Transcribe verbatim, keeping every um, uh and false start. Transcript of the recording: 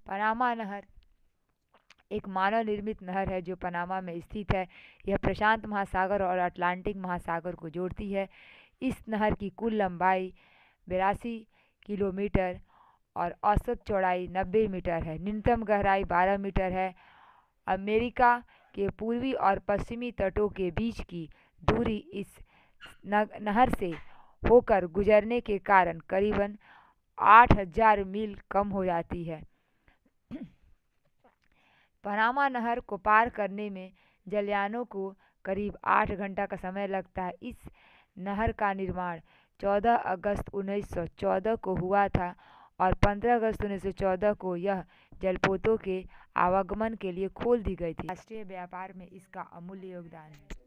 Panama नहर एक मानव निर्मित नहर है जो पनामा में स्थित है। यह प्रशांत महासागर और अटलांटिक महासागर को जोड़ती है। इस नहर की कुल लंबाई बिरासी किलोमीटर और औसत चौड़ाई नब्बे मीटर है। न्यूनतम गहराई बारह मीटर है। अमेरिका के पूर्वी और पश्चिमी तटों के बीच की दूरी इस नहर से होकर गुजरने के कारण करीबन आठ हज़ार मील कम हो जाती है। पनामा नहर को पार करने में जलयानों को करीब आठ घंटा का समय लगता है। इस नहर का निर्माण चौदह अगस्त उन्नीस सौ चौदह को हुआ था और पंद्रह अगस्त उन्नीस सौ चौदह को यह जलपोतों के आवागमन के लिए खोल दी गई थी। राष्ट्रीय व्यापार में इसका अमूल्य योगदान है।